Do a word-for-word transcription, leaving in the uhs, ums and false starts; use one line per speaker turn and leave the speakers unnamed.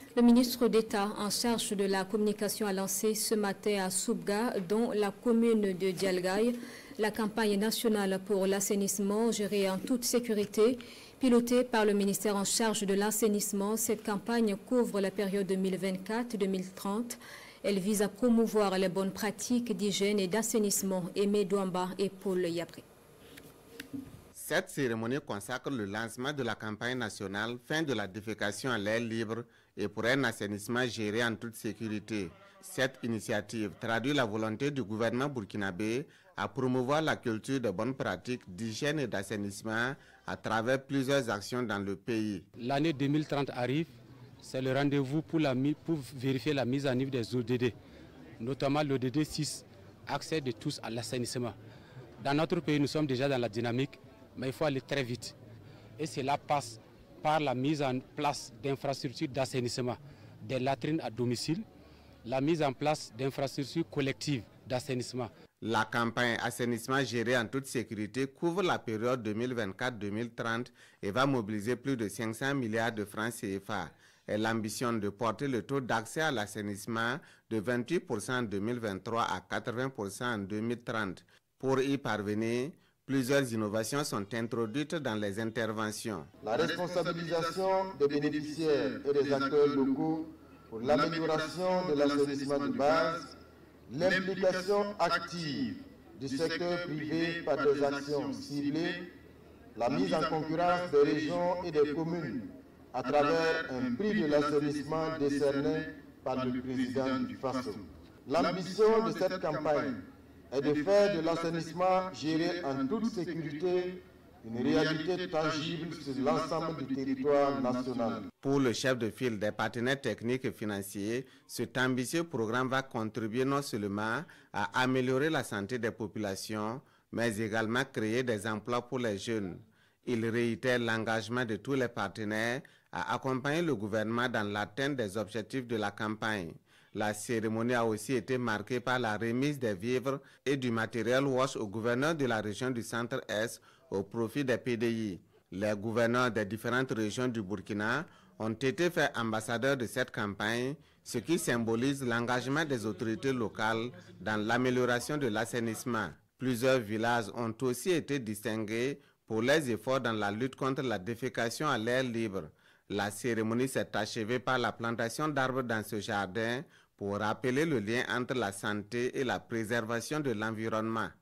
Le ministre d'État en charge de la communication a lancé ce matin à Soubga, dans la commune de Dialgaï, la campagne nationale pour l'assainissement gérée en toute sécurité. Pilotée par le ministère en charge de l'assainissement, cette campagne couvre la période deux mille vingt-quatre deux mille trente. Elle vise à promouvoir les bonnes pratiques d'hygiène et d'assainissement. Aimé Douamba et Paul Yabré.
Cette cérémonie consacre le lancement de la campagne nationale Fin de la défécation à l'air libre et pour un assainissement géré en toute sécurité. Cette initiative traduit la volonté du gouvernement burkinabé à promouvoir la culture de bonnes pratiques d'hygiène et d'assainissement à travers plusieurs actions dans le pays.
L'année deux mille trente arrive, c'est le rendez-vous pour, la, pour vérifier la mise en œuvre des O D D, notamment l'O D D six, accès de tous à l'assainissement. Dans notre pays, nous sommes déjà dans la dynamique, mais il faut aller très vite. Et cela passe par la mise en place d'infrastructures d'assainissement, des latrines à domicile, la mise en place d'infrastructures collectives d'assainissement.
La campagne assainissement gérée en toute sécurité couvre la période deux mille vingt-quatre deux mille trente et va mobiliser plus de cinq cents milliards de francs C F A. Elle ambitionne de porter le taux d'accès à l'assainissement de vingt-huit pour cent en deux mille vingt-trois à quatre-vingts pour cent en deux mille trente. Pour y parvenir, plusieurs innovations sont introduites dans les interventions.
La responsabilisation des bénéficiaires et des acteurs locaux pour l'amélioration de l'assainissement de base, l'implication active du secteur privé par des actions ciblées, la mise en concurrence des régions et des communes à travers un prix de l'assainissement décerné par le président du FASO. L'ambition de cette campagne est de faire de l'assainissement géré en toute sécurité une réalité tangible sur l'ensemble du territoire national.
Pour le chef de file des partenaires techniques et financiers, cet ambitieux programme va contribuer non seulement à améliorer la santé des populations, mais également créer des emplois pour les jeunes. Il réitère l'engagement de tous les partenaires à accompagner le gouvernement dans l'atteinte des objectifs de la campagne. La cérémonie a aussi été marquée par la remise des vivres et du matériel wash au gouverneur de la région du Centre-Est au profit des P D I. Les gouverneurs des différentes régions du Burkina ont été faits ambassadeurs de cette campagne, ce qui symbolise l'engagement des autorités locales dans l'amélioration de l'assainissement. Plusieurs villages ont aussi été distingués pour les efforts dans la lutte contre la défécation à l'air libre. La cérémonie s'est achevée par la plantation d'arbres dans ce jardin pour rappeler le lien entre la santé et la préservation de l'environnement.